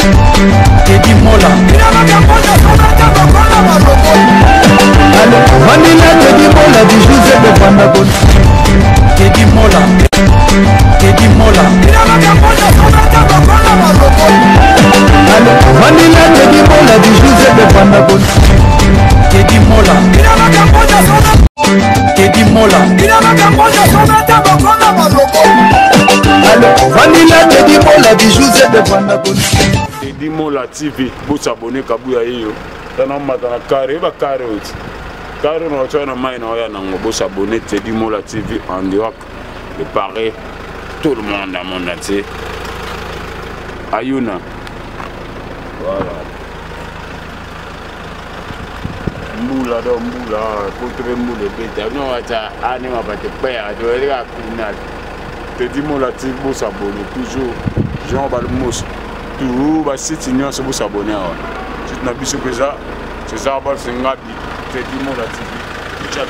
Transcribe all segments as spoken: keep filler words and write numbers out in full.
Teddy Mola Vanilla Teddy Mola di Giuseppe Pandabon Teddy Mola Teddy Mola Vanilla Teddy Mola di Giuseppe Pandabon Teddy Mola Teddy Mola Vanilla Teddy Mola di Giuseppe Pandabon Teddy Mola T V, vous abonnez Kabuya yo. Dans matana carré, va carré aussi. Carré no tuna mai na ya na vous abonnez Teddy Mola T V en direct de Paris. Tout le monde à mon entier. Ayuna. Voilà. Moula do moula, contre moula bête. Non, ça anima pas te père, tu vas dire final. Teddy Mola T V, vous abonnez toujours. Jean Balmous. Tout va site union se vous abonner à tout na biso pesa c'est ça ba sengabi Teddy Mola T V chat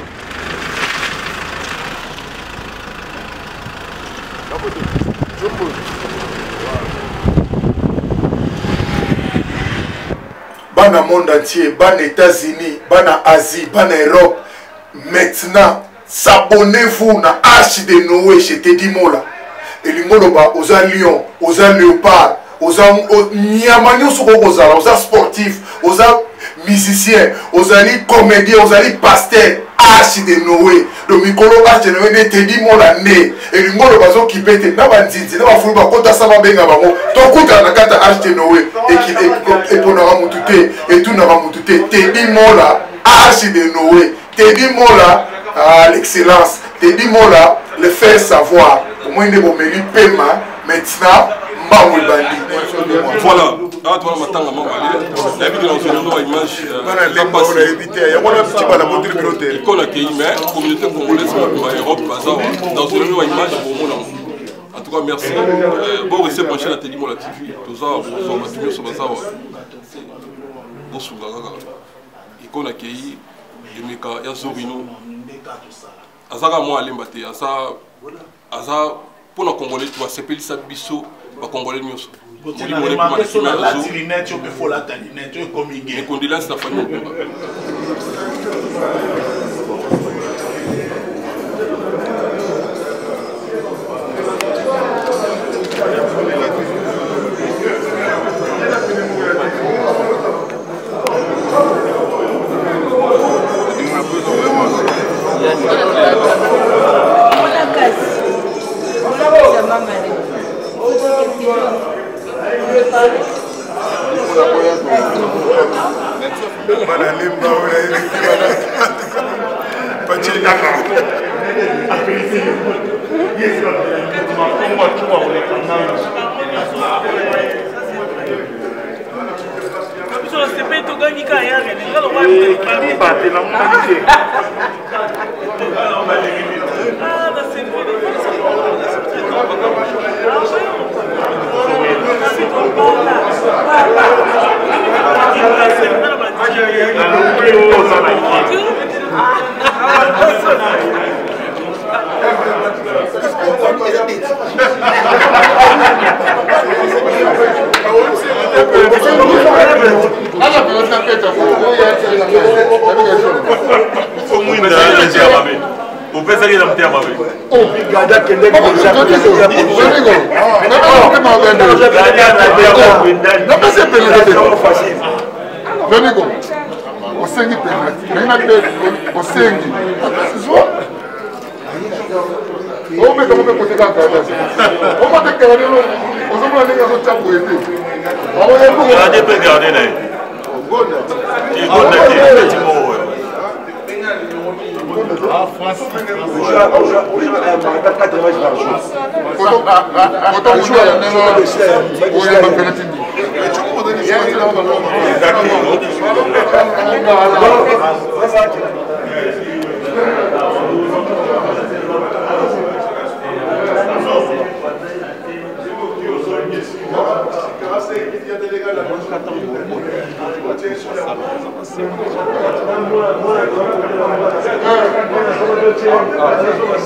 bana monde entier bana États-Unis bana Asie bana Europe maintenant s'abonnez-vous na H de Noé chez Teddy Mola et l'ingoloba aux Lyon aux Léopard aux Niamanios aux sportifs, aux musiciens, aux comédiens, aux pasteurs, H de Noé, le micro H de Noé, Teddy Mola né, et le mot bazo qui pète, n'a pas dit, n'a pas foutu, n'a pas ça va bien avant, ton coup dans la carte H de Noé, et qui est pour n'avoir moututé, et tout n'avoir moututé, Teddy Mola, H de Noé, Teddy Mola, à l'excellence, Teddy Mola, le faire savoir, au moins il est bon, mais il paie maintenant. Voilà, ah toi matin maman la vidéo on se donne image l'école accueillie mais communauté congolaise en Europe dans une nouvelle image pour mon nom. En tout cas merci. Bon rester branché la Teddy Mola T V tout ça pour ça maintenir sur ça. Bon sous la l'école accueillie et meka ya Zorino. Azaka moi aller mbaté asa asa pour la Congolais tu vas s'appeler ça biso va Congolais mieux. Les condoléances de la famille.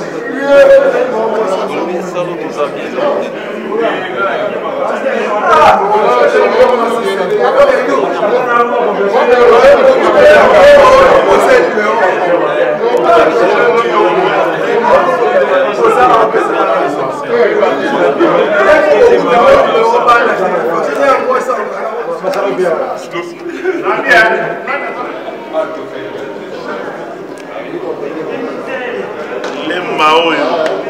Ah, Lemba oyo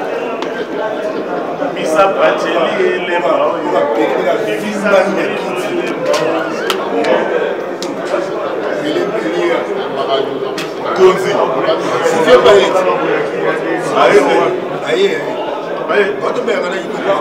Bisa Pacheli lemba oyo Bisa Tonzi Sifia Bayet Aye Aye Aye What do you mean?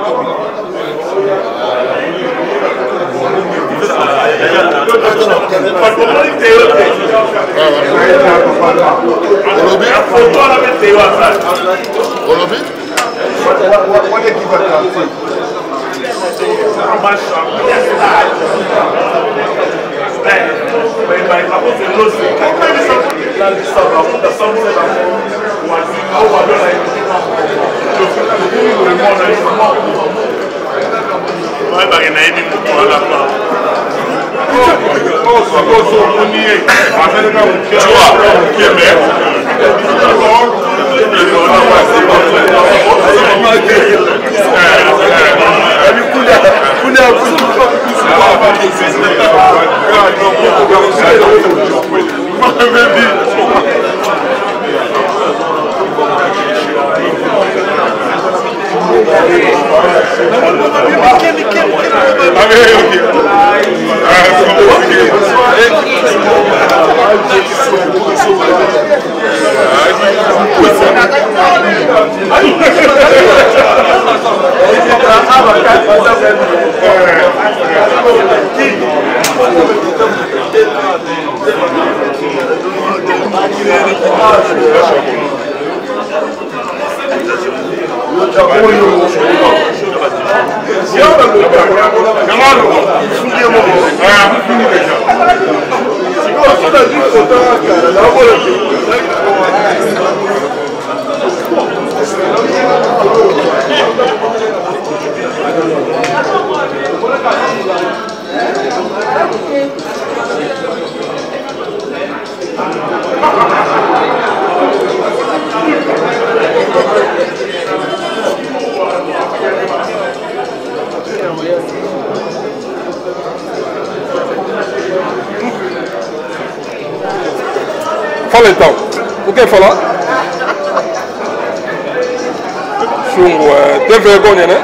Fala então, o que falar? Chungo, tem vergonha, né?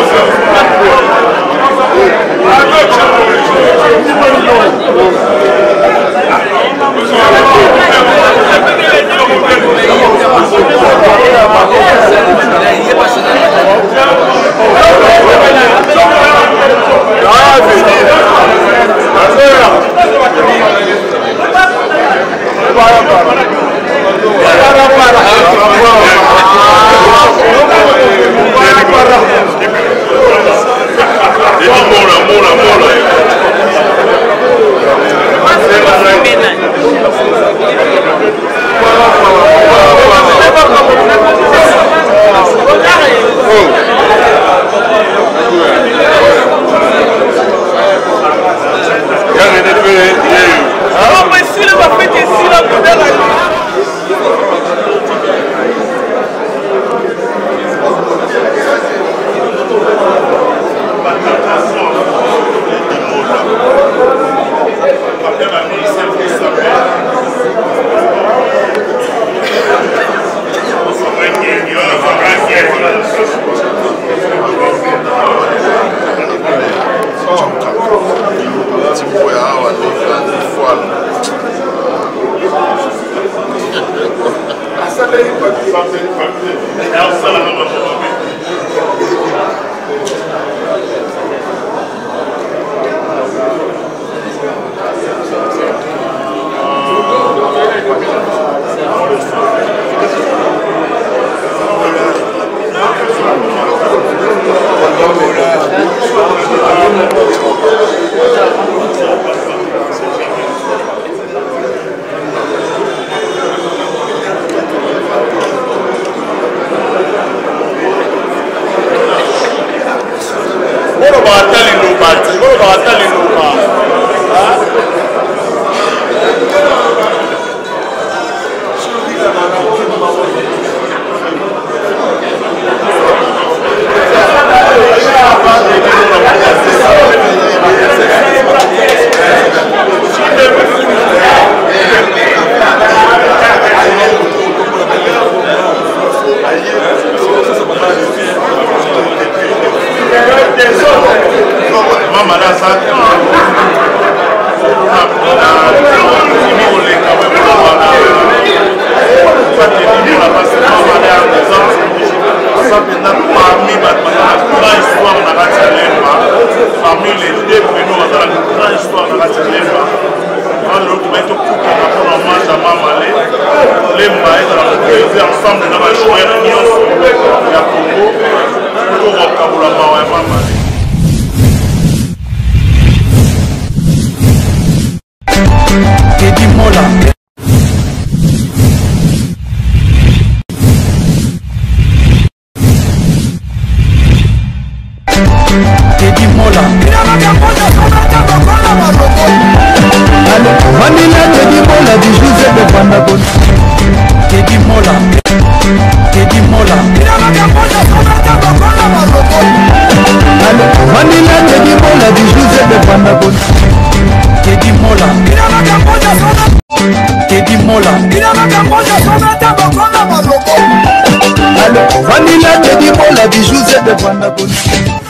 Thank you. Vanilla Teddy Mola, bijou, c'est de Vanilla.